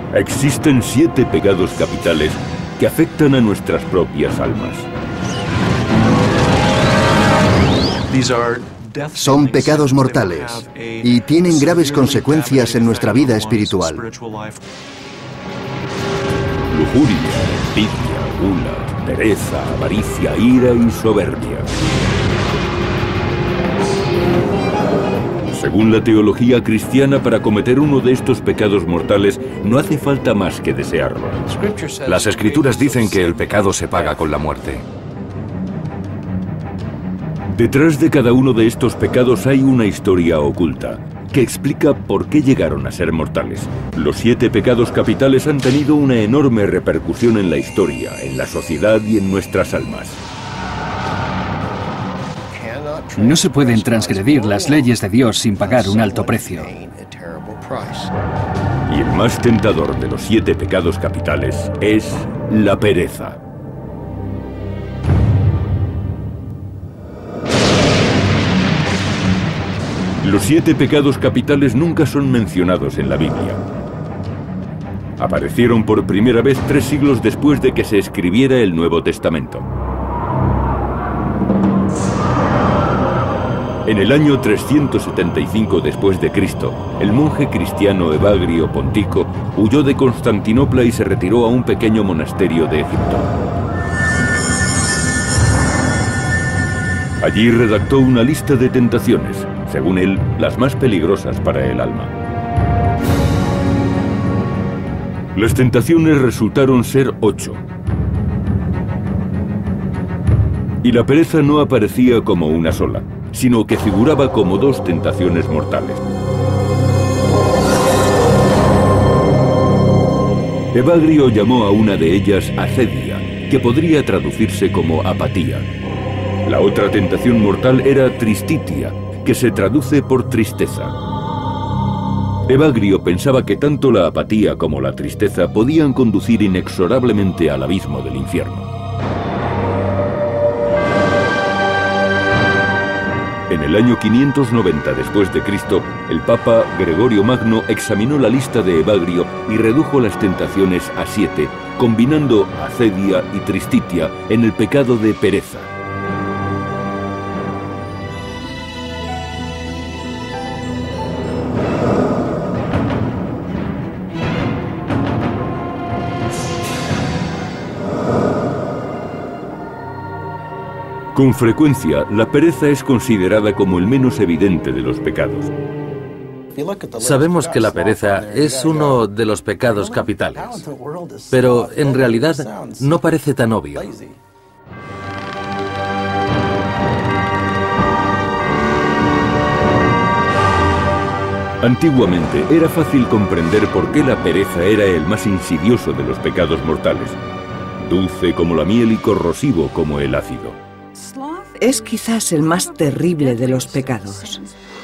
Existen 7 pecados capitales que afectan a nuestras propias almas. Son pecados mortales y tienen graves consecuencias en nuestra vida espiritual. Lujuria, envidia, gula, pereza, avaricia, ira y soberbia. Según la teología cristiana, para cometer uno de estos pecados mortales no hace falta más que desearlo. Las Escrituras dicen que el pecado se paga con la muerte. Detrás de cada uno de estos pecados hay una historia oculta que explica por qué llegaron a ser mortales. Los 7 pecados capitales han tenido una enorme repercusión en la historia, en la sociedad y en nuestras almas. No se pueden transgredir las leyes de Dios sin pagar un alto precio. Y el más tentador de los 7 pecados capitales es la pereza. Los 7 pecados capitales nunca son mencionados en la Biblia. Aparecieron por primera vez 3 siglos después de que se escribiera el Nuevo Testamento. En el año 375 después de Cristo, el monje cristiano Evagrio Pontico huyó de Constantinopla y se retiró a un pequeño monasterio de Egipto. Allí redactó una lista de tentaciones, según él, las más peligrosas para el alma. Las tentaciones resultaron ser 8. Y la pereza no aparecía como una sola, sino que figuraba como 2 tentaciones mortales. Evagrio llamó a una de ellas acedia, que podría traducirse como apatía. La otra tentación mortal era tristitia, que se traduce por tristeza. Evagrio pensaba que tanto la apatía como la tristeza podían conducir inexorablemente al abismo del infierno. En el año 590 después de Cristo, el Papa Gregorio Magno examinó la lista de Evagrio y redujo las tentaciones a 7, combinando acedia y tristitia en el pecado de pereza. Con frecuencia, la pereza es considerada como el menos evidente de los pecados. Sabemos que la pereza es uno de los pecados capitales, pero en realidad no parece tan obvio. Antiguamente era fácil comprender por qué la pereza era el más insidioso de los pecados mortales, dulce como la miel y corrosivo como el ácido. Es quizás el más terrible de los pecados.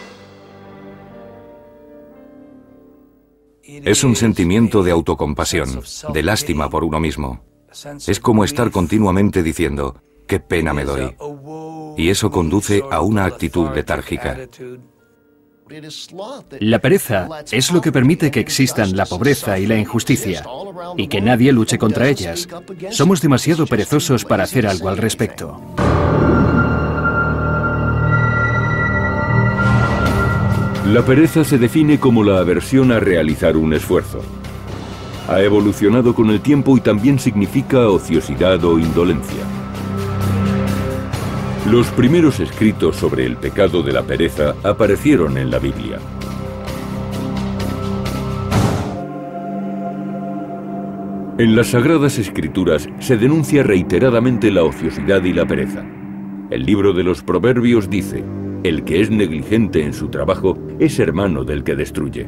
Es un sentimiento de autocompasión, de lástima por uno mismo. Es como estar continuamente diciendo, qué pena me doy. Y eso conduce a una actitud letárgica. La pereza es lo que permite que existan la pobreza y la injusticia, y que nadie luche contra ellas. Somos demasiado perezosos para hacer algo al respecto. La pereza se define como la aversión a realizar un esfuerzo. Ha evolucionado con el tiempo y también significa ociosidad o indolencia. Los primeros escritos sobre el pecado de la pereza aparecieron en la Biblia. En las Sagradas Escrituras se denuncia reiteradamente la ociosidad y la pereza. El libro de los Proverbios dice: el que es negligente en su trabajo es hermano del que destruye.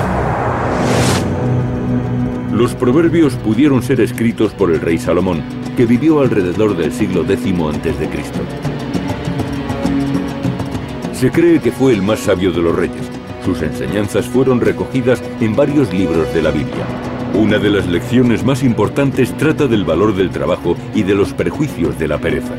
Los proverbios pudieron ser escritos por el rey Salomón, que vivió alrededor del siglo X a.C. Se cree que fue el más sabio de los reyes. Sus enseñanzas fueron recogidas en varios libros de la Biblia. Una de las lecciones más importantes trata del valor del trabajo y de los prejuicios de la pereza.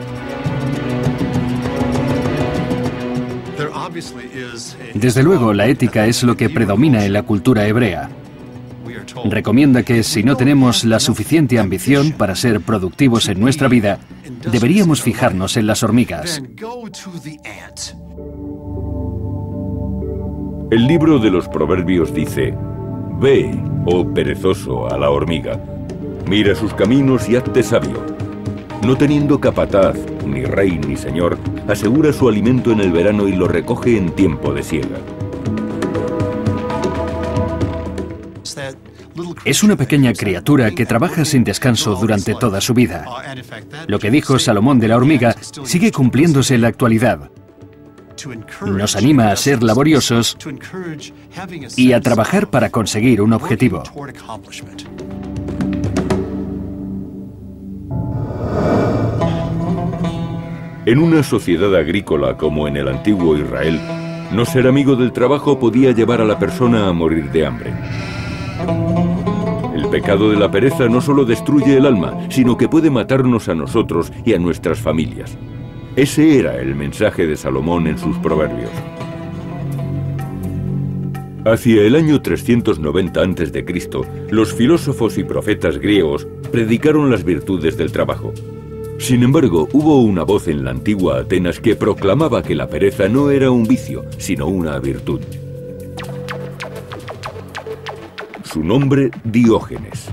Desde luego, la ética es lo que predomina en la cultura hebrea. recomienda que si no tenemos la suficiente ambición para ser productivos en nuestra vida, deberíamos fijarnos en las hormigas. El libro de los Proverbios dice: «Ve, oh perezoso, a la hormiga, mira sus caminos y hazte sabio. No teniendo capataz, ni rey ni señor, asegura su alimento en el verano y lo recoge en tiempo de siega». Es una pequeña criatura que trabaja sin descanso durante toda su vida. Lo que dijo Salomón de la hormiga sigue cumpliéndose en la actualidad. Nos anima a ser laboriosos y a trabajar para conseguir un objetivo. En una sociedad agrícola como en el antiguo Israel, no ser amigo del trabajo podía llevar a la persona a morir de hambre. El pecado de la pereza no solo destruye el alma, sino que puede matarnos a nosotros y a nuestras familias. Ese era el mensaje de Salomón en sus proverbios. Hacia el año 390 a.C., los filósofos y profetas griegos predicaron las virtudes del trabajo. Sin embargo, hubo una voz en la antigua Atenas que proclamaba que la pereza no era un vicio, sino una virtud. Su nombre, Diógenes.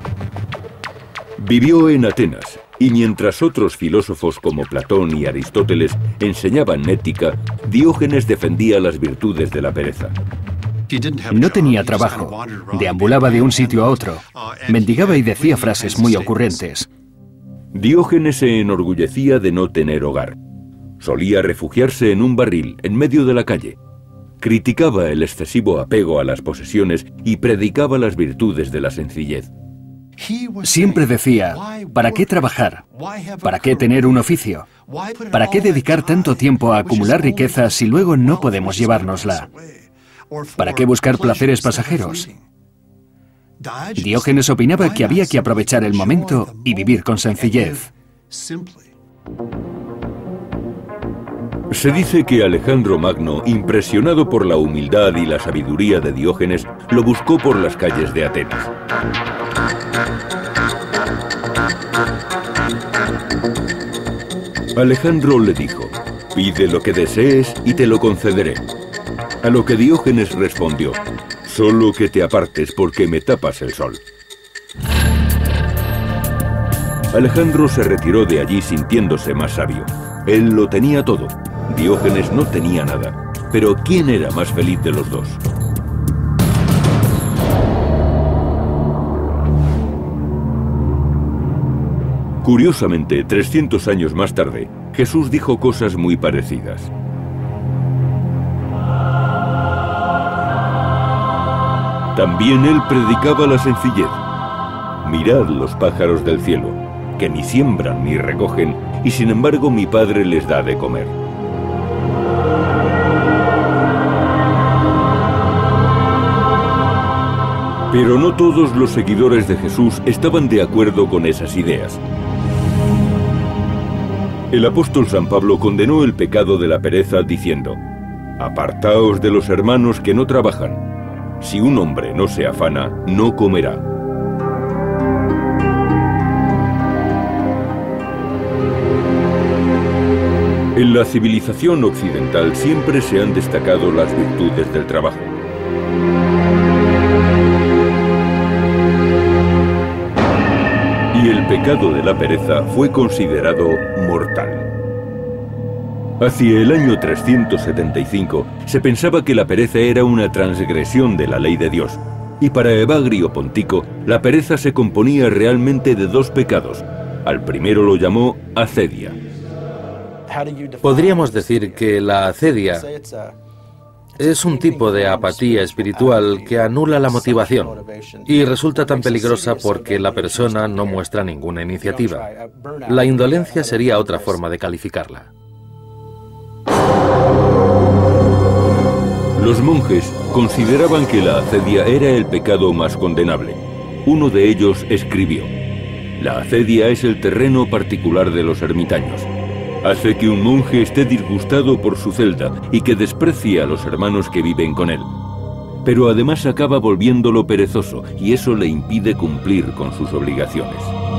Vivió en Atenas, y mientras otros filósofos como Platón y Aristóteles enseñaban ética, Diógenes defendía las virtudes de la pereza. No tenía trabajo, deambulaba de un sitio a otro, mendigaba y decía frases muy ocurrentes. Diógenes se enorgullecía de no tener hogar. Solía refugiarse en un barril en medio de la calle. Criticaba el excesivo apego a las posesiones y predicaba las virtudes de la sencillez. Siempre decía, ¿para qué trabajar? ¿Para qué tener un oficio? ¿Para qué dedicar tanto tiempo a acumular riqueza si luego no podemos llevárnosla? ¿Para qué buscar placeres pasajeros? Diógenes opinaba que había que aprovechar el momento y vivir con sencillez. Se dice que Alejandro Magno, impresionado por la humildad y la sabiduría de Diógenes, lo buscó por las calles de Atenas. Alejandro le dijo: «Pide lo que desees y te lo concederé». A lo que Diógenes respondió: «Solo que te apartes porque me tapas el sol». Alejandro se retiró de allí sintiéndose más sabio. Él lo tenía todo. Diógenes no tenía nada. Pero ¿quién era más feliz de los dos? Curiosamente, 300 años más tarde, Jesús dijo cosas muy parecidas. También él predicaba la sencillez. Mirad los pájaros del cielo, que ni siembran ni recogen, y sin embargo mi Padre les da de comer. Pero no todos los seguidores de Jesús estaban de acuerdo con esas ideas. El apóstol San Pablo condenó el pecado de la pereza diciendo: «Apartaos de los hermanos que no trabajan. Si un hombre no se afana, no comerá». En la civilización occidental siempre se han destacado las virtudes del trabajo. Y el pecado de la pereza fue considerado mortal. Hacia el año 375 se pensaba que la pereza era una transgresión de la ley de Dios, y para Evagrio Pontico la pereza se componía realmente de dos pecados. Al primero lo llamó acedia. Podríamos decir que la acedia es un tipo de apatía espiritual que anula la motivación y resulta tan peligrosa porque la persona no muestra ninguna iniciativa. La indolencia sería otra forma de calificarla. Los monjes consideraban que la acedia era el pecado más condenable. Uno de ellos escribió: «La acedia es el terreno particular de los ermitaños. Hace que un monje esté disgustado por su celda y que desprecie a los hermanos que viven con él. pero además acaba volviéndolo perezoso y eso le impide cumplir con sus obligaciones.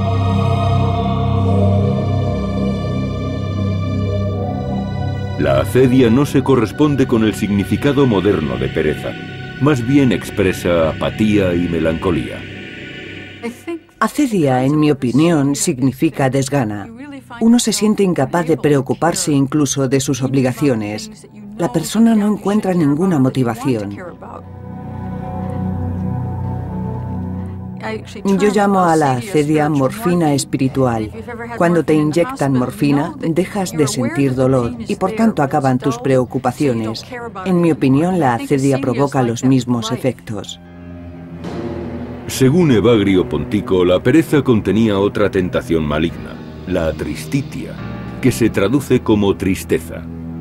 La acedia no se corresponde con el significado moderno de pereza, más bien expresa apatía y melancolía. Acedia, en mi opinión, significa desgana. Uno se siente incapaz de preocuparse incluso de sus obligaciones. La persona no encuentra ninguna motivación. Yo llamo a la acedia morfina espiritual. Cuando te inyectan morfina, dejas de sentir dolor y por tanto acaban tus preocupaciones. En mi opinión, la acedia provoca los mismos efectos. Según Evagrio Pontico, la pereza contenía otra tentación maligna, la tristitia, que se traduce como tristeza.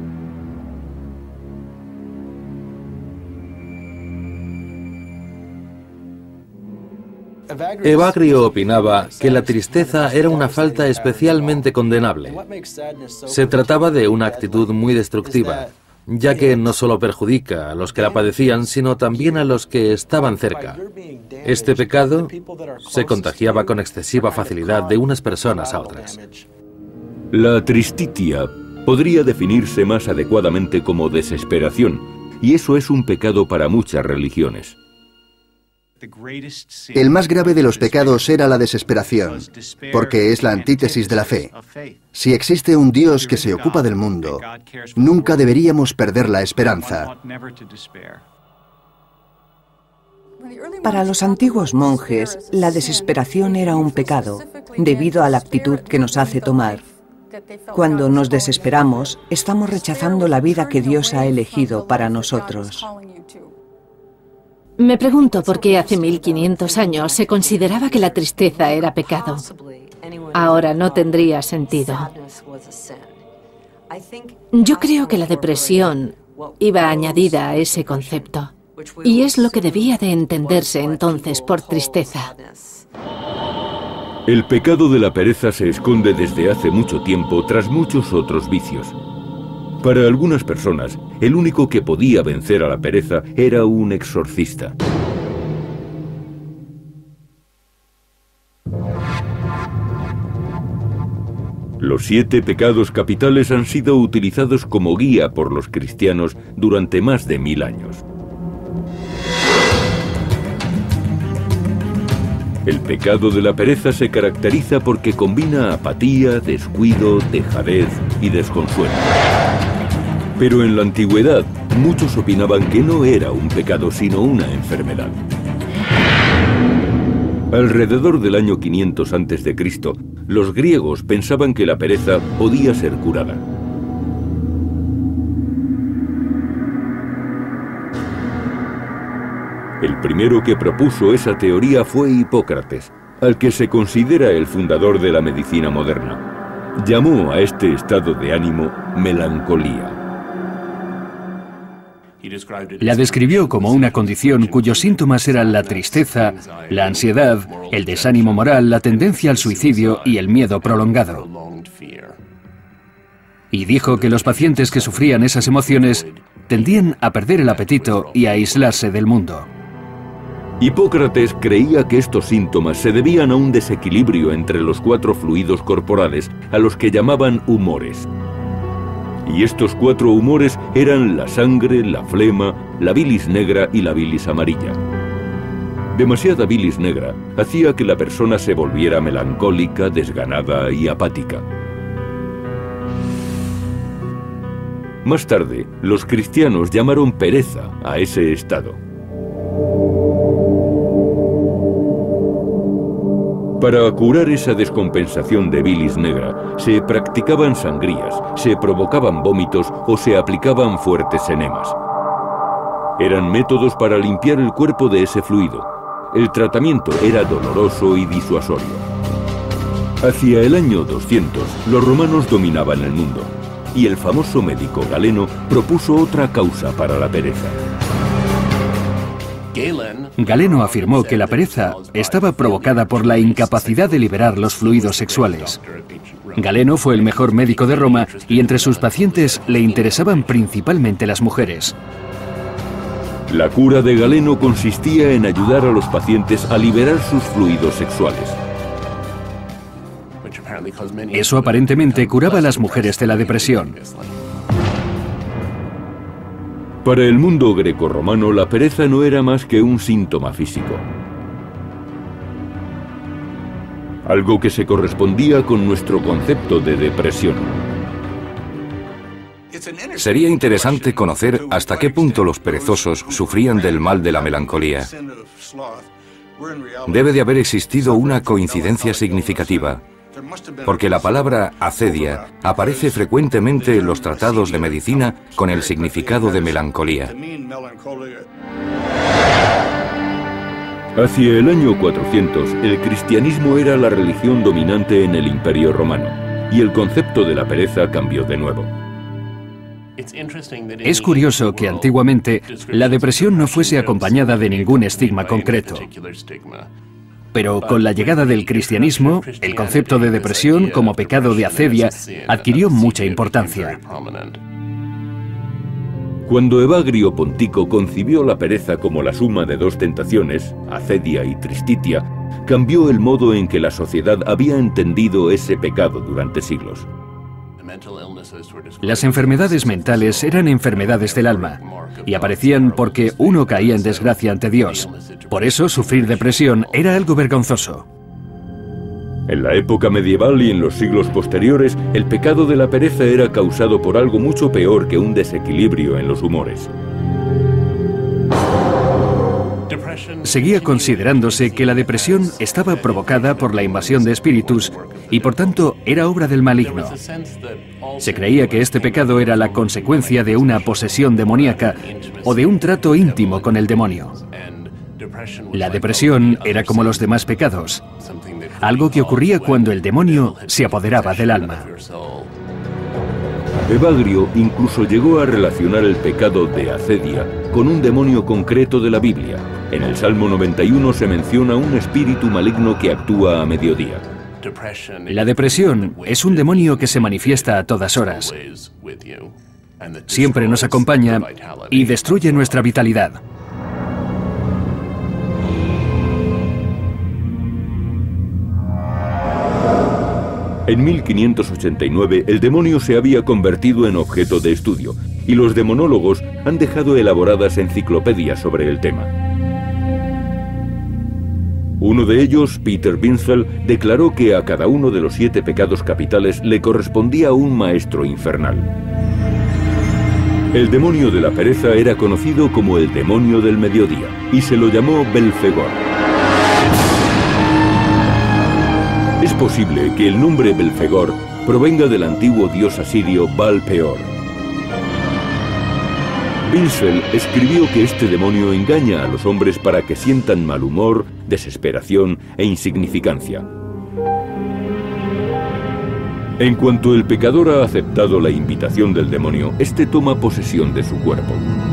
Evagrio opinaba que la tristeza era una falta especialmente condenable. Se trataba de una actitud muy destructiva, ya que no solo perjudica a los que la padecían, sino también a los que estaban cerca. Este pecado se contagiaba con excesiva facilidad de unas personas a otras. La tristitia podría definirse más adecuadamente como desesperación, y eso es un pecado para muchas religiones. El más grave de los pecados era la desesperación, porque es la antítesis de la fe. Si existe un Dios que se ocupa del mundo, nunca deberíamos perder la esperanza. Para los antiguos monjes, la desesperación era un pecado, debido a la actitud que nos hace tomar. Cuando nos desesperamos, estamos rechazando la vida que Dios ha elegido para nosotros. Me pregunto por qué hace 1500 años se consideraba que la tristeza era pecado. Ahora no tendría sentido. Yo creo que la depresión iba añadida a ese concepto, y es lo que debía de entenderse entonces por tristeza. El pecado de la pereza se esconde desde hace mucho tiempo tras muchos otros vicios. Para algunas personas, el único que podía vencer a la pereza era un exorcista. Los 7 pecados capitales han sido utilizados como guía por los cristianos durante más de 1000 años. El pecado de la pereza se caracteriza porque combina apatía, descuido, dejadez y desconsuelo. Pero en la antigüedad, muchos opinaban que no era un pecado, sino una enfermedad. Alrededor del año 500 a.C., los griegos pensaban que la pereza podía ser curada. El primero que propuso esa teoría fue Hipócrates, al que se considera el fundador de la medicina moderna. Llamó a este estado de ánimo melancolía. La describió como una condición cuyos síntomas eran la tristeza, la ansiedad, el desánimo moral, la tendencia al suicidio y el miedo prolongado. Y dijo que los pacientes que sufrían esas emociones tendían a perder el apetito y a aislarse del mundo. Hipócrates creía que estos síntomas se debían a un desequilibrio entre los 4 fluidos corporales, a los que llamaban humores. Y estos 4 humores eran la sangre, la flema, la bilis negra y la bilis amarilla. Demasiada bilis negra hacía que la persona se volviera melancólica, desganada y apática. Más tarde, los cristianos llamaron pereza a ese estado. Para curar esa descompensación de bilis negra, se practicaban sangrías, se provocaban vómitos o se aplicaban fuertes enemas. Eran métodos para limpiar el cuerpo de ese fluido. El tratamiento era doloroso y disuasorio. Hacia el año 200, los romanos dominaban el mundo, y el famoso médico Galeno propuso otra causa para la pereza. Galeno afirmó que la pereza estaba provocada por la incapacidad de liberar los fluidos sexuales. Galeno fue el mejor médico de Roma y entre sus pacientes le interesaban principalmente las mujeres. La cura de Galeno consistía en ayudar a los pacientes a liberar sus fluidos sexuales. Eso aparentemente curaba a las mujeres de la depresión. Para el mundo grecorromano, la pereza no era más que un síntoma físico. Algo que se correspondía con nuestro concepto de depresión. Sería interesante conocer hasta qué punto los perezosos sufrían del mal de la melancolía. Debe de haber existido una coincidencia significativa, porque la palabra acedia aparece frecuentemente en los tratados de medicina con el significado de melancolía. Hacia el año 400, el cristianismo era la religión dominante en el Imperio Romano, y el concepto de la pereza cambió de nuevo. Es curioso que antiguamente la depresión no fuese acompañada de ningún estigma concreto. Pero con la llegada del cristianismo, el concepto de depresión como pecado de acedia adquirió mucha importancia. Cuando Evagrio Pontico concibió la pereza como la suma de dos tentaciones, acedia y tristitia, cambió el modo en que la sociedad había entendido ese pecado durante siglos. Las enfermedades mentales eran enfermedades del alma y aparecían porque uno caía en desgracia ante Dios. Por eso sufrir depresión era algo vergonzoso. En la época medieval y en los siglos posteriores, el pecado de la pereza era causado por algo mucho peor que un desequilibrio en los humores. Seguía considerándose que la depresión estaba provocada por la invasión de espíritus y por tanto era obra del maligno. Se creía que este pecado era la consecuencia de una posesión demoníaca o de un trato íntimo con el demonio. La depresión era como los demás pecados, algo que ocurría cuando el demonio se apoderaba del alma. Evagrio incluso llegó a relacionar el pecado de acedia con un demonio concreto de la Biblia. En el Salmo 91 se menciona un espíritu maligno que actúa a mediodía. La depresión es un demonio que se manifiesta a todas horas. Siempre nos acompaña y destruye nuestra vitalidad. En 1589, el demonio se había convertido en objeto de estudio, y los demonólogos han dejado elaboradas enciclopedias sobre el tema. Uno de ellos, Peter Binsfeld, declaró que a cada uno de los 7 pecados capitales le correspondía un maestro infernal. El demonio de la pereza era conocido como el demonio del mediodía, y se lo llamó Belfegor. Es posible que el nombre Belfegor provenga del antiguo dios asirio Baal-peor. Binsfeld escribió que este demonio engaña a los hombres para que sientan mal humor, desesperación e insignificancia. En cuanto el pecador ha aceptado la invitación del demonio, este toma posesión de su cuerpo.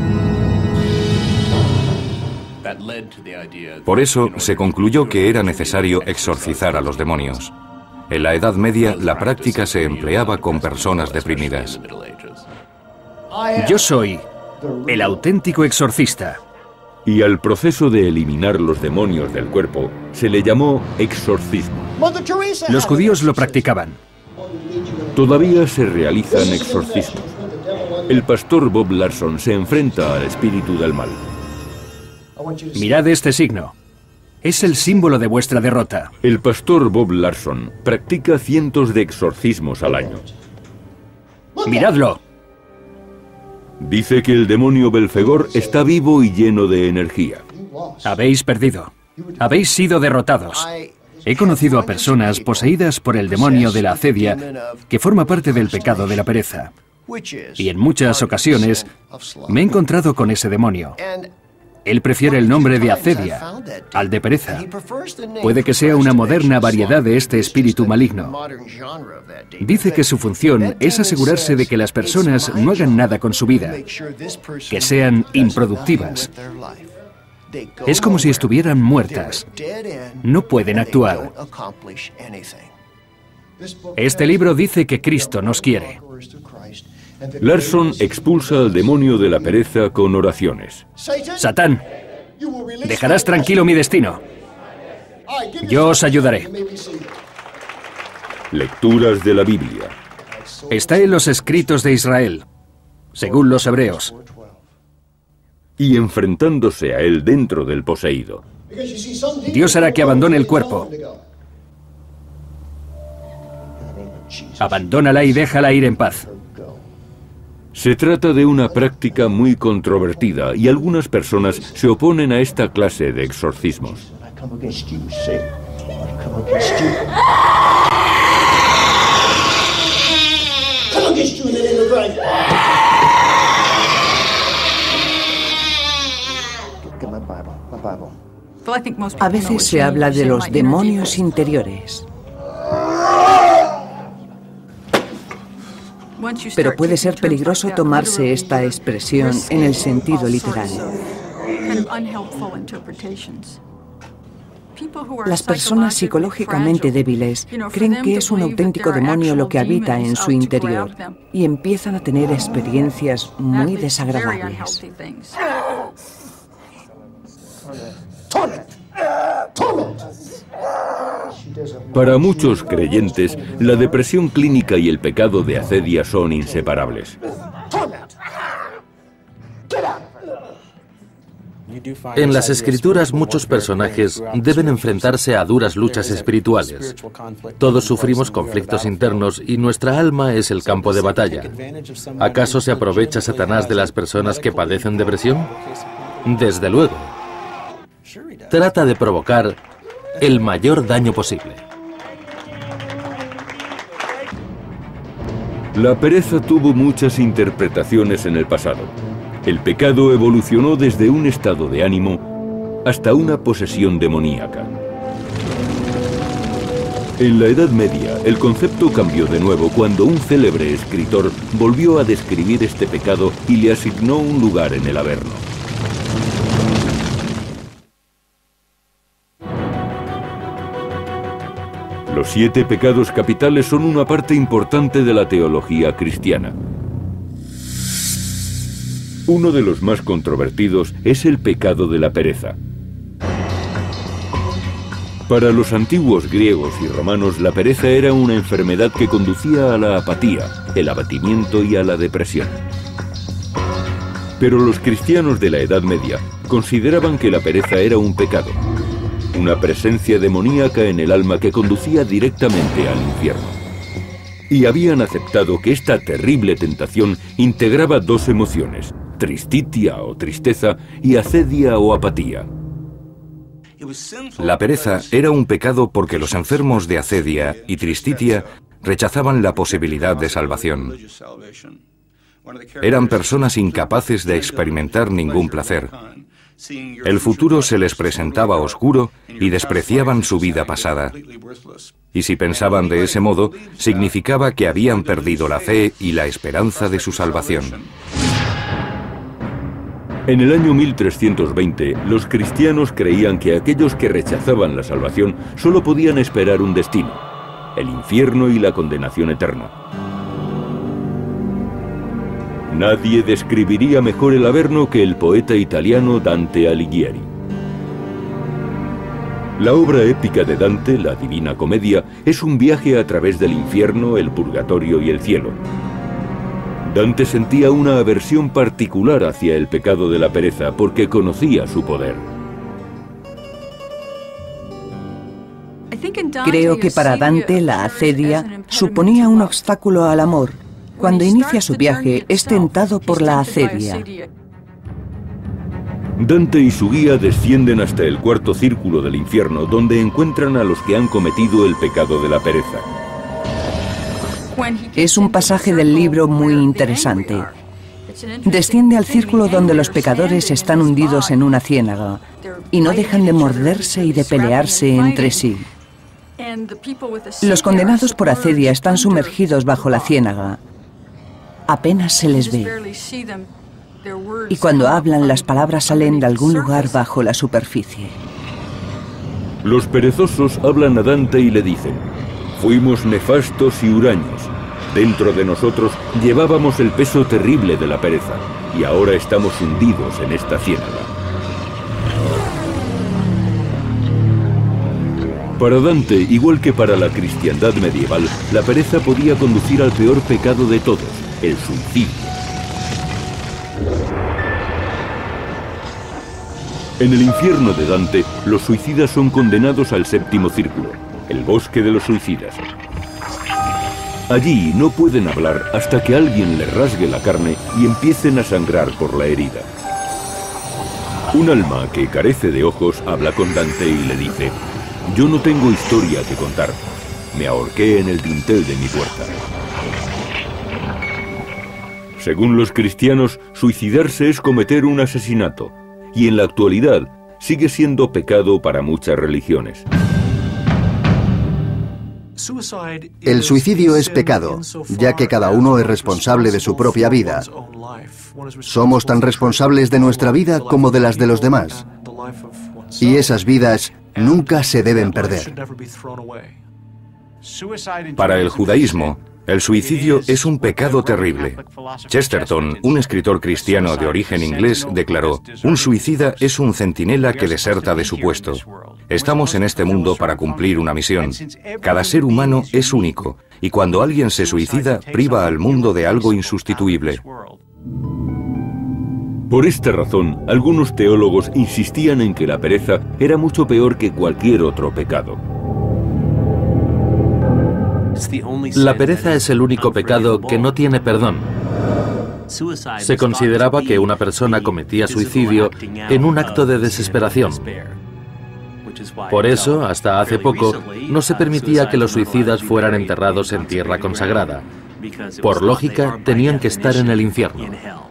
Por eso se concluyó que era necesario exorcizar a los demonios. En la Edad Media, la práctica se empleaba con personas deprimidas. Yo soy el auténtico exorcista. Y al proceso de eliminar los demonios del cuerpo se le llamó exorcismo. Los judíos lo practicaban. Todavía se realizan exorcismos. El pastor Bob Larson se enfrenta al espíritu del mal. Mirad este signo. Es el símbolo de vuestra derrota. El pastor Bob Larson practica cientos de exorcismos al año. ¡Miradlo! Dice que el demonio Belfegor está vivo y lleno de energía. Habéis perdido. Habéis sido derrotados. He conocido a personas poseídas por el demonio de la acedia que forma parte del pecado de la pereza. Y en muchas ocasiones me he encontrado con ese demonio. Él prefiere el nombre de acedia al de pereza. Puede que sea una moderna variedad de este espíritu maligno. Dice que su función es asegurarse de que las personas no hagan nada con su vida, que sean improductivas. Es como si estuvieran muertas. No pueden actuar. Este libro dice que Cristo nos quiere. Larson expulsa al demonio de la pereza con oraciones. Satán, dejarás tranquilo mi destino. Yo os ayudaré. Lecturas de la Biblia. Está en los escritos de Israel, según los hebreos. Y enfrentándose a él dentro del poseído. Dios hará que abandone el cuerpo. Abandónala y déjala ir en paz. Se trata de una práctica muy controvertida y algunas personas se oponen a esta clase de exorcismos. A veces se habla de los demonios interiores. Pero puede ser peligroso tomarse esta expresión en el sentido literal. Las personas psicológicamente débiles creen que es un auténtico demonio lo que habita en su interior y empiezan a tener experiencias muy desagradables. Para muchos creyentes, la depresión clínica y el pecado de acedia son inseparables. En las escrituras muchos personajes deben enfrentarse a duras luchas espirituales. Todos sufrimos conflictos internos y nuestra alma es el campo de batalla. ¿Acaso se aprovecha Satanás de las personas que padecen depresión? Desde luego. Trata de provocar el mayor daño posible. La pereza tuvo muchas interpretaciones en el pasado. El pecado evolucionó desde un estado de ánimo hasta una posesión demoníaca. En la Edad Media, el concepto cambió de nuevo cuando un célebre escritor volvió a describir este pecado y le asignó un lugar en el Averno. Los 7 pecados capitales son una parte importante de la teología cristiana. Uno de los más controvertidos es el pecado de la pereza. Para los antiguos griegos y romanos, la pereza era una enfermedad que conducía a la apatía, el abatimiento y a la depresión. Pero los cristianos de la Edad Media consideraban que la pereza era un pecado, una presencia demoníaca en el alma que conducía directamente al infierno. Y habían aceptado que esta terrible tentación integraba 2 emociones, tristitia o tristeza y acedia o apatía. La pereza era un pecado porque los enfermos de acedia y tristitia rechazaban la posibilidad de salvación. Eran personas incapaces de experimentar ningún placer. El futuro se les presentaba oscuro y despreciaban su vida pasada. Y si pensaban de ese modo, significaba que habían perdido la fe y la esperanza de su salvación. En el año 1320, los cristianos creían que aquellos que rechazaban la salvación solo podían esperar un destino, el infierno y la condenación eterna. Nadie describiría mejor el Averno que el poeta italiano Dante Alighieri. La obra épica de Dante, la Divina Comedia, es un viaje a través del infierno, el purgatorio y el cielo. Dante sentía una aversión particular hacia el pecado de la pereza porque conocía su poder. Creo que para Dante la acedia suponía un obstáculo al amor. Cuando inicia su viaje, es tentado por la acedia. Dante y su guía descienden hasta el 4º círculo del infierno, donde encuentran a los que han cometido el pecado de la pereza. Es un pasaje del libro muy interesante. Desciende al círculo donde los pecadores están hundidos en una ciénaga y no dejan de morderse y de pelearse entre sí. Los condenados por acedia están sumergidos bajo la ciénaga. Apenas se les ve. Y cuando hablan, las palabras salen de algún lugar bajo la superficie. Los perezosos hablan a Dante y le dicen: fuimos nefastos y huraños. Dentro de nosotros llevábamos el peso terrible de la pereza y ahora estamos hundidos en esta ciénaga. Para Dante, igual que para la cristiandad medieval, la pereza podía conducir al peor pecado de todos, el suicidio. En el infierno de Dante, los suicidas son condenados al séptimo círculo, el bosque de los suicidas. Allí no pueden hablar hasta que alguien les rasgue la carne y empiecen a sangrar por la herida. Un alma que carece de ojos habla con Dante y le dice: yo no tengo historia que contar. Me ahorqué en el dintel de mi puerta. Según los cristianos, suicidarse es cometer un asesinato, y en la actualidad sigue siendo pecado para muchas religiones. El suicidio es pecado, ya que cada uno es responsable de su propia vida. Somos tan responsables de nuestra vida como de las de los demás. Y esas vidas nunca se deben perder. Para el judaísmo, el suicidio es un pecado terrible. Chesterton, un escritor cristiano de origen inglés, declaró: un suicida es un centinela que deserta de su puesto. Estamos en este mundo para cumplir una misión. Cada ser humano es único, y cuando alguien se suicida, priva al mundo de algo insustituible. Por esta razón, algunos teólogos insistían en que la pereza era mucho peor que cualquier otro pecado. La pereza es el único pecado que no tiene perdón. Se consideraba que una persona cometía suicidio en un acto de desesperación. Por eso, hasta hace poco, no se permitía que los suicidas fueran enterrados en tierra consagrada. Por lógica, tenían que estar en el infierno.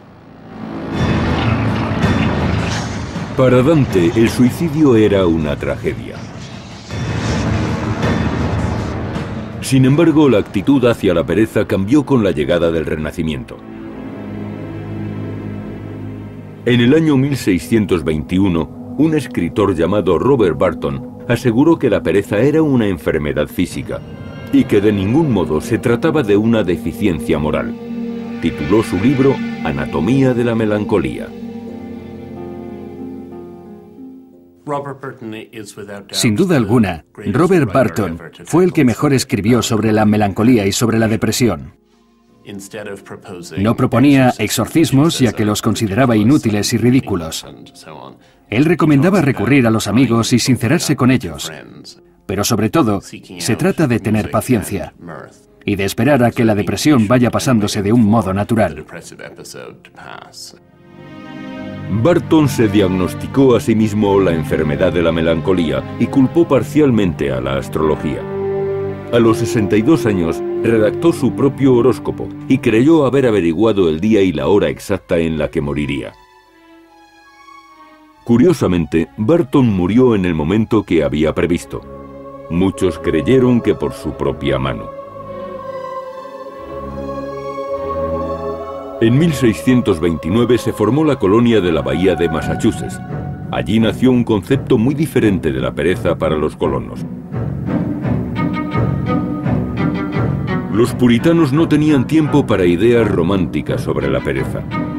Para Dante, el suicidio era una tragedia. Sin embargo, la actitud hacia la pereza cambió con la llegada del Renacimiento. En el año 1621, un escritor llamado Robert Burton aseguró que la pereza era una enfermedad física y que de ningún modo se trataba de una deficiencia moral. Tituló su libro Anatomía de la melancolía. Sin duda alguna, Robert Burton fue el que mejor escribió sobre la melancolía y sobre la depresión. No proponía exorcismos, ya que los consideraba inútiles y ridículos. Él recomendaba recurrir a los amigos y sincerarse con ellos. Pero sobre todo, se trata de tener paciencia y de esperar a que la depresión vaya pasándose de un modo natural. Burton se diagnosticó a sí mismo la enfermedad de la melancolía y culpó parcialmente a la astrología. A los 62 años redactó su propio horóscopo y creyó haber averiguado el día y la hora exacta en la que moriría. Curiosamente, Burton murió en el momento que había previsto. Muchos creyeron que por su propia mano. En 1629 se formó la colonia de la Bahía de Massachusetts. Allí nació un concepto muy diferente de la pereza para los colonos. Los puritanos no tenían tiempo para ideas románticas sobre la pereza.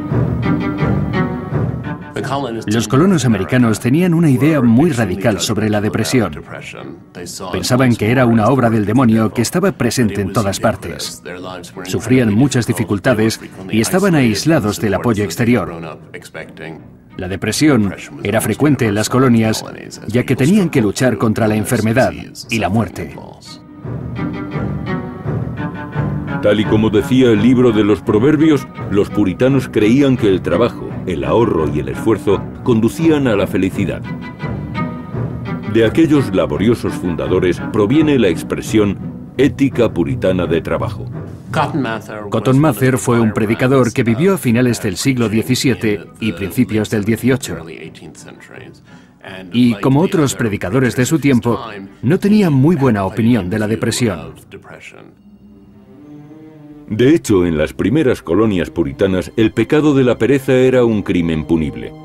Los colonos americanos tenían una idea muy radical sobre la depresión. Pensaban que era una obra del demonio que estaba presente en todas partes. Sufrían muchas dificultades y estaban aislados del apoyo exterior. La depresión era frecuente en las colonias, ya que tenían que luchar contra la enfermedad y la muerte. Tal y como decía el libro de los Proverbios, los puritanos creían que el trabajo, el ahorro y el esfuerzo conducían a la felicidad. De aquellos laboriosos fundadores proviene la expresión ética puritana de trabajo. Cotton Mather fue un predicador que vivió a finales del siglo XVII y principios del XVIII. Y como otros predicadores de su tiempo, no tenía muy buena opinión de la depresión. De hecho, en las primeras colonias puritanas, el pecado de la pereza era un crimen punible.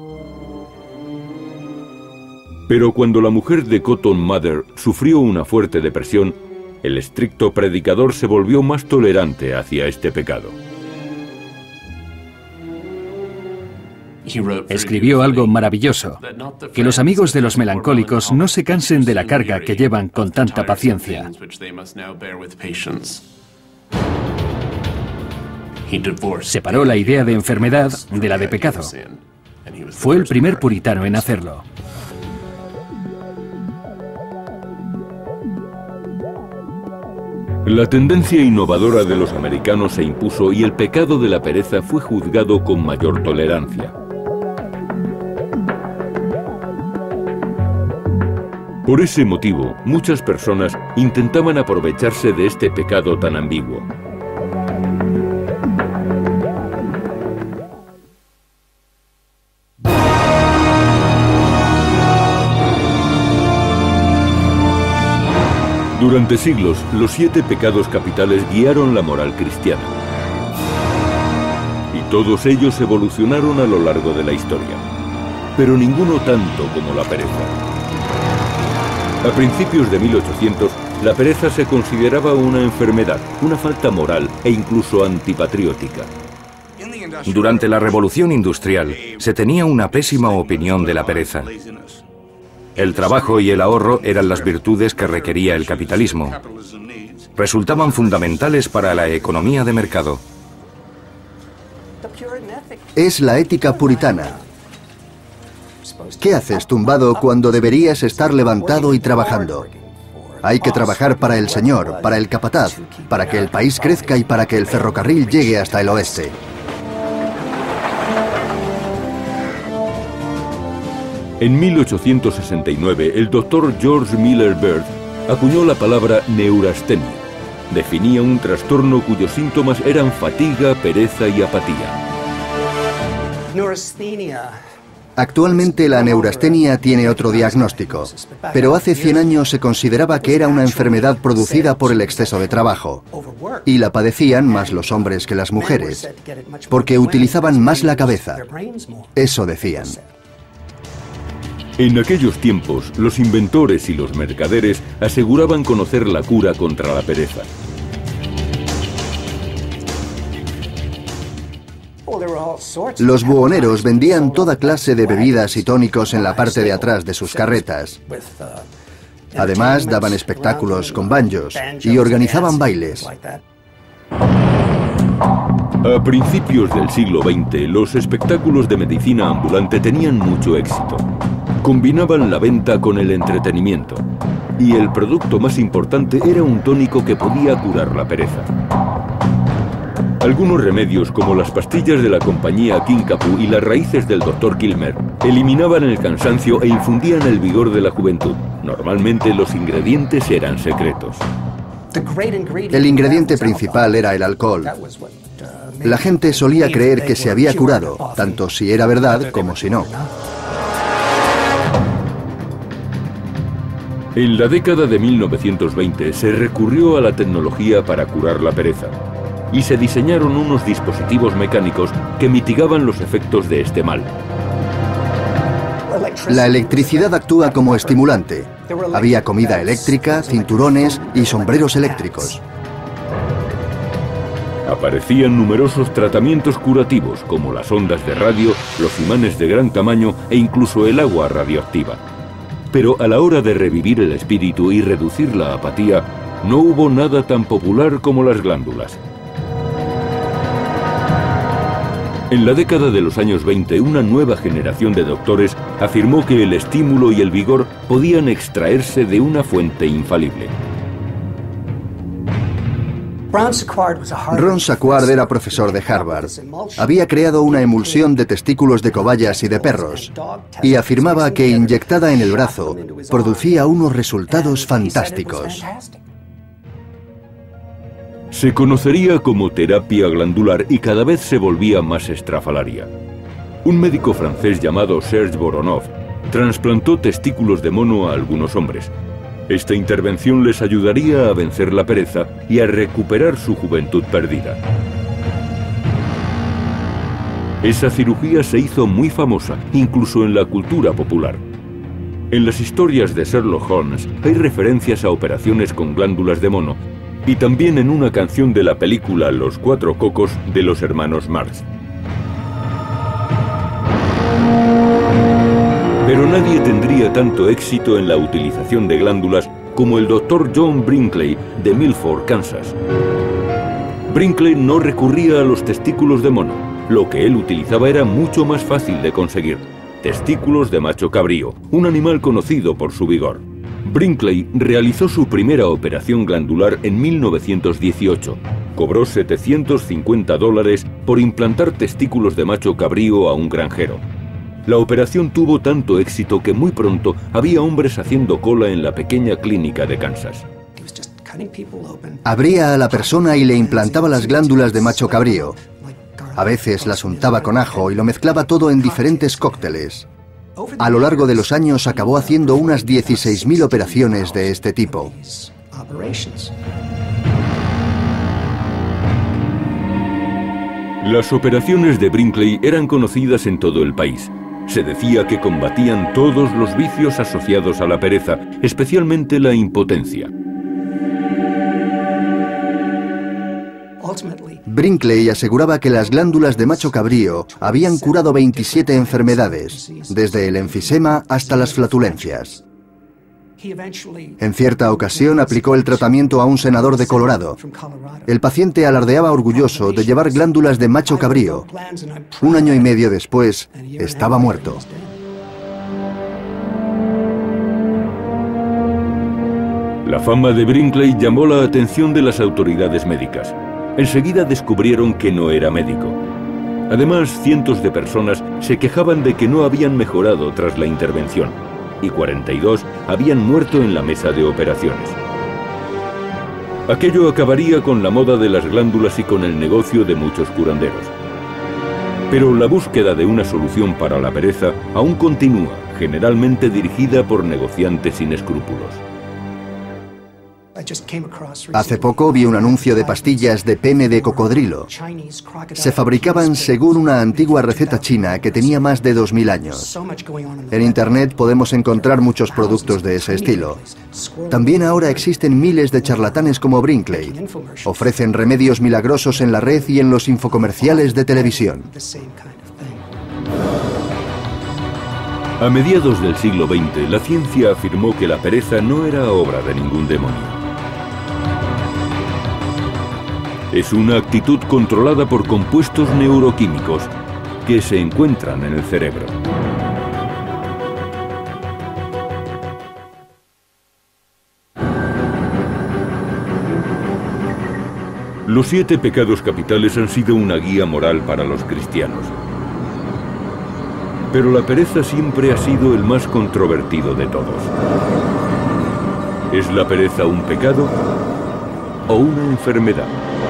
Pero cuando la mujer de Cotton Mather sufrió una fuerte depresión, El estricto predicador se volvió más tolerante hacia este pecado. Escribió algo maravilloso: que los amigos de los melancólicos no se cansen de la carga que llevan con tanta paciencia. Separó la idea de enfermedad de la de pecado. Fue el primer puritano en hacerlo. La tendencia innovadora de los americanos se impuso y el pecado de la pereza fue juzgado con mayor tolerancia. Por ese motivo, muchas personas intentaban aprovecharse de este pecado tan ambiguo. Durante siglos, los 7 pecados capitales guiaron la moral cristiana. Y todos ellos evolucionaron a lo largo de la historia. Pero ninguno tanto como la pereza. A principios de 1800, la pereza se consideraba una enfermedad, una falta moral e incluso antipatriótica. Durante la Revolución Industrial, se tenía una pésima opinión de la pereza. El trabajo y el ahorro eran las virtudes que requería el capitalismo. Resultaban fundamentales para la economía de mercado. Es la ética puritana. ¿Qué haces tumbado cuando deberías estar levantado y trabajando? Hay que trabajar para el Señor, para el capataz, para que el país crezca y para que el ferrocarril llegue hasta el oeste. En 1869, el doctor George Miller Bird acuñó la palabra neurastenia. Definía un trastorno cuyos síntomas eran fatiga, pereza y apatía. Actualmente la neurastenia tiene otro diagnóstico, pero hace 100 años se consideraba que era una enfermedad producida por el exceso de trabajo. Y la padecían más los hombres que las mujeres, porque utilizaban más la cabeza. Eso decían. En aquellos tiempos, los inventores y los mercaderes aseguraban conocer la cura contra la pereza. Los buhoneros vendían toda clase de bebidas y tónicos en la parte de atrás de sus carretas. Además, daban espectáculos con banjos y organizaban bailes. A principios del siglo XX, los espectáculos de medicina ambulante tenían mucho éxito. Combinaban la venta con el entretenimiento. Y el producto más importante era un tónico que podía curar la pereza. Algunos remedios, como las pastillas de la compañía Kinkapoo y las raíces del Dr. Kilmer, eliminaban el cansancio e infundían el vigor de la juventud. Normalmente los ingredientes eran secretos. El ingrediente principal era el alcohol. La gente solía creer que se había curado, tanto si era verdad como si no. En la década de 1920 se recurrió a la tecnología para curar la pereza y se diseñaron unos dispositivos mecánicos que mitigaban los efectos de este mal. La electricidad actúa como estimulante. Había comida eléctrica, cinturones y sombreros eléctricos. Aparecían numerosos tratamientos curativos como las ondas de radio, los imanes de gran tamaño e incluso el agua radioactiva. Pero a la hora de revivir el espíritu y reducir la apatía, no hubo nada tan popular como las glándulas. En la década de los años 20, una nueva generación de doctores afirmó que el estímulo y el vigor podían extraerse de una fuente infalible. Ron Sackward era profesor de Harvard. Había creado una emulsión de testículos de cobayas y de perros y afirmaba que inyectada en el brazo producía unos resultados fantásticos. Se conocería como terapia glandular y cada vez se volvía más estrafalaria. Un médico francés llamado Serge Voronov trasplantó testículos de mono a algunos hombres. Esta intervención les ayudaría a vencer la pereza y a recuperar su juventud perdida. Esa cirugía se hizo muy famosa, incluso en la cultura popular. En las historias de Sherlock Holmes hay referencias a operaciones con glándulas de mono y también en una canción de la película Los Cuatro Cocos de los hermanos Marx. Pero nadie tendría tanto éxito en la utilización de glándulas como el Dr. John Brinkley de Milford, Kansas. Brinkley no recurría a los testículos de mono. Lo que él utilizaba era mucho más fácil de conseguir: testículos de macho cabrío, un animal conocido por su vigor. Brinkley realizó su primera operación glandular en 1918. Cobró $750 por implantar testículos de macho cabrío a un granjero. La operación tuvo tanto éxito que muy pronto había hombres haciendo cola en la pequeña clínica de Kansas. Abría a la persona y le implantaba las glándulas de macho cabrío. A veces las untaba con ajo y lo mezclaba todo en diferentes cócteles. A lo largo de los años acabó haciendo unas 16.000 operaciones de este tipo. Las operaciones de Brinkley eran conocidas en todo el país. Se decía que combatían todos los vicios asociados a la pereza, especialmente la impotencia. Brinkley aseguraba que las glándulas de macho cabrío habían curado 27 enfermedades, desde el enfisema hasta las flatulencias. En cierta ocasión aplicó el tratamiento a un senador de Colorado. El paciente alardeaba orgulloso de llevar glándulas de macho cabrío. 1 año y medio después, estaba muerto. La fama de Brinkley llamó la atención de las autoridades médicas. Enseguida descubrieron que no era médico. Además, cientos de personas se quejaban de que no habían mejorado tras la intervención, y 42 habían muerto en la mesa de operaciones. Aquello acabaría con la moda de las glándulas y con el negocio de muchos curanderos. Pero la búsqueda de una solución para la pereza aún continúa, generalmente dirigida por negociantes sin escrúpulos. Hace poco vi un anuncio de pastillas de pene de cocodrilo. Se fabricaban según una antigua receta china que tenía más de 2000 años. En Internet podemos encontrar muchos productos de ese estilo. También ahora existen miles de charlatanes como Brinkley. Ofrecen remedios milagrosos en la red y en los infocomerciales de televisión. A mediados del siglo XX, la ciencia afirmó que la pereza no era obra de ningún demonio. Es una actitud controlada por compuestos neuroquímicos que se encuentran en el cerebro. Los 7 pecados capitales han sido una guía moral para los cristianos. Pero la pereza siempre ha sido el más controvertido de todos. ¿Es la pereza un pecado o una enfermedad?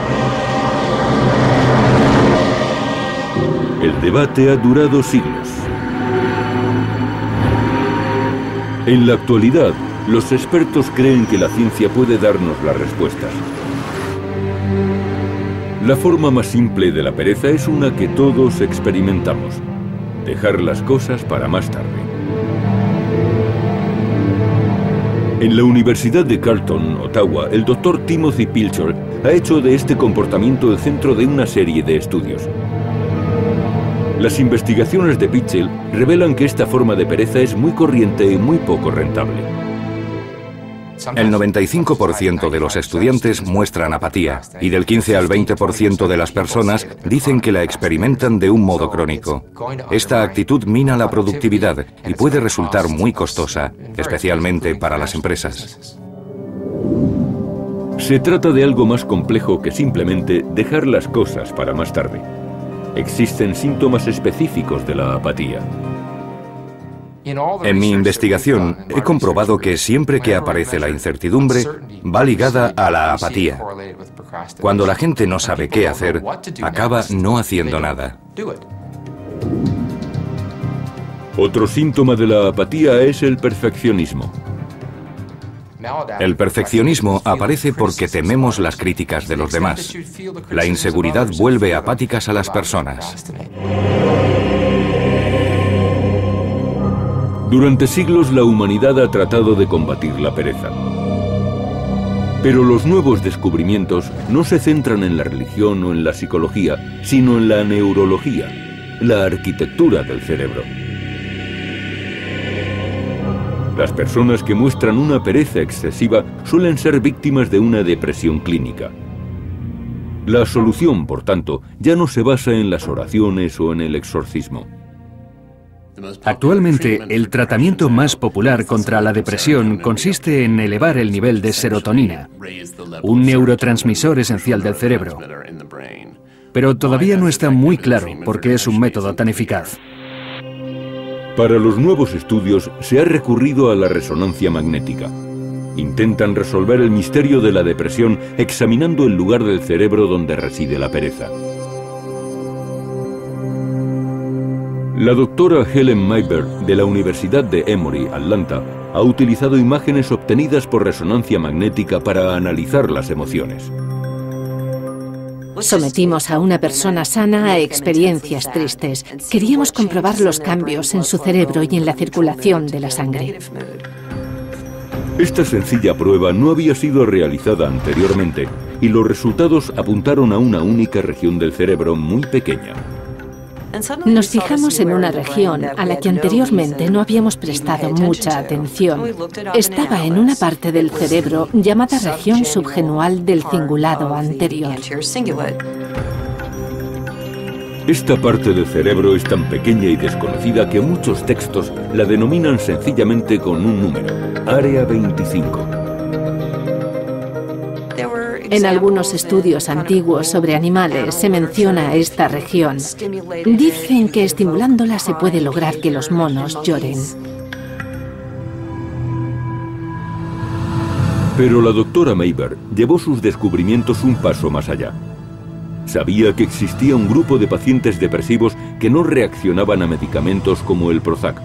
El debate ha durado siglos. En la actualidad, los expertos creen que la ciencia puede darnos las respuestas. La forma más simple de la pereza es una que todos experimentamos: dejar las cosas para más tarde. En la Universidad de Carleton, Ottawa, el Dr. Timothy Pilcher ha hecho de este comportamiento el centro de una serie de estudios. Las investigaciones de Pitchell revelan que esta forma de pereza es muy corriente y muy poco rentable. El 95% de los estudiantes muestran apatía y del 15 al 20% de las personas dicen que la experimentan de un modo crónico. Esta actitud mina la productividad y puede resultar muy costosa, especialmente para las empresas. Se trata de algo más complejo que simplemente dejar las cosas para más tarde. Existen síntomas específicos de la apatía. En mi investigación he comprobado que siempre que aparece la incertidumbre, va ligada a la apatía. Cuando la gente no sabe qué hacer, acaba no haciendo nada. Otro síntoma de la apatía es el perfeccionismo. El perfeccionismo aparece porque tememos las críticas de los demás. La inseguridad vuelve apáticas a las personas. Durante siglos la humanidad ha tratado de combatir la pereza. Pero los nuevos descubrimientos no se centran en la religión o en la psicología, sino en la neurología, la arquitectura del cerebro. Las personas que muestran una pereza excesiva suelen ser víctimas de una depresión clínica. La solución, por tanto, ya no se basa en las oraciones o en el exorcismo. Actualmente, el tratamiento más popular contra la depresión consiste en elevar el nivel de serotonina, un neurotransmisor esencial del cerebro. Pero todavía no está muy claro por qué es un método tan eficaz. Para los nuevos estudios se ha recurrido a la resonancia magnética. Intentan resolver el misterio de la depresión examinando el lugar del cerebro donde reside la pereza. La doctora Helen Mayberg, de la Universidad de Emory, Atlanta, ha utilizado imágenes obtenidas por resonancia magnética para analizar las emociones. Sometimos a una persona sana a experiencias tristes. Queríamos comprobar los cambios en su cerebro y en la circulación de la sangre. Esta sencilla prueba no había sido realizada anteriormente y los resultados apuntaron a una única región del cerebro muy pequeña. Nos fijamos en una región a la que anteriormente no habíamos prestado mucha atención. Estaba en una parte del cerebro llamada región subgenual del cingulado anterior. Esta parte del cerebro es tan pequeña y desconocida que muchos textos la denominan sencillamente con un número, Área 25. En algunos estudios antiguos sobre animales se menciona esta región. Dicen que estimulándola se puede lograr que los monos lloren. Pero la doctora Mayberg llevó sus descubrimientos un paso más allá. Sabía que existía un grupo de pacientes depresivos que no reaccionaban a medicamentos como el Prozac.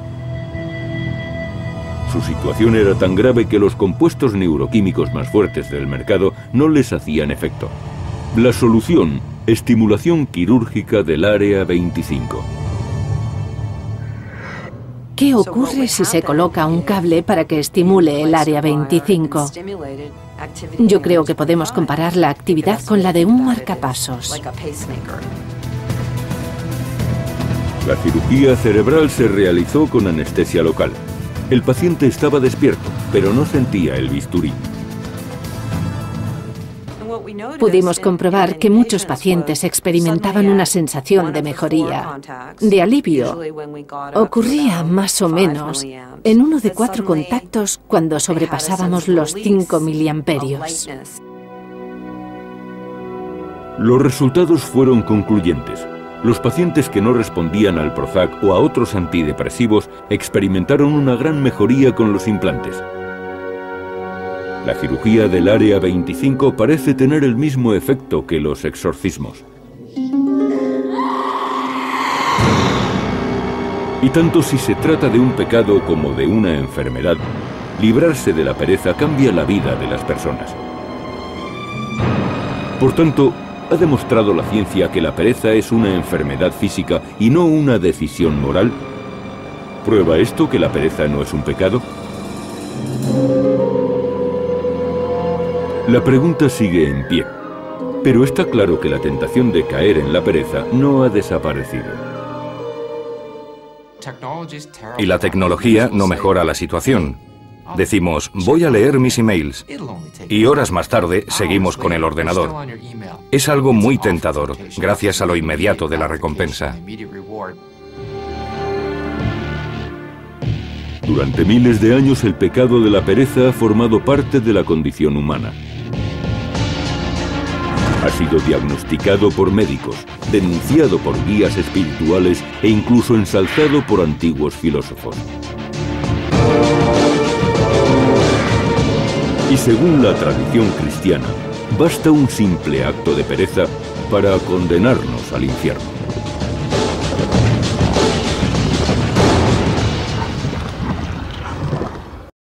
Su situación era tan grave que los compuestos neuroquímicos más fuertes del mercado no les hacían efecto. La solución: estimulación quirúrgica del área 25. ¿Qué ocurre si se coloca un cable para que estimule el área 25? Yo creo que podemos comparar la actividad con la de un marcapasos. La cirugía cerebral se realizó con anestesia local. El paciente estaba despierto, pero no sentía el bisturí. Pudimos comprobar que muchos pacientes experimentaban una sensación de mejoría, de alivio. Ocurría más o menos en 1 de 4 contactos cuando sobrepasábamos los 5 miliamperios. Los resultados fueron concluyentes. Los pacientes que no respondían al Prozac o a otros antidepresivos experimentaron una gran mejoría con los implantes. La cirugía del área 25 parece tener el mismo efecto que los exorcismos. Y tanto si se trata de un pecado como de una enfermedad, librarse de la pereza cambia la vida de las personas. Por tanto, ¿ha demostrado la ciencia que la pereza es una enfermedad física y no una decisión moral? ¿Prueba esto que la pereza no es un pecado? La pregunta sigue en pie, pero está claro que la tentación de caer en la pereza no ha desaparecido. Y la tecnología no mejora la situación. Decimos, voy a leer mis emails, y horas más tarde seguimos con el ordenador. Es algo muy tentador, gracias a lo inmediato de la recompensa. Durante miles de años el pecado de la pereza ha formado parte de la condición humana. Ha sido diagnosticado por médicos, denunciado por guías espirituales e incluso ensalzado por antiguos filósofos. Y según la tradición cristiana, basta un simple acto de pereza para condenarnos al infierno.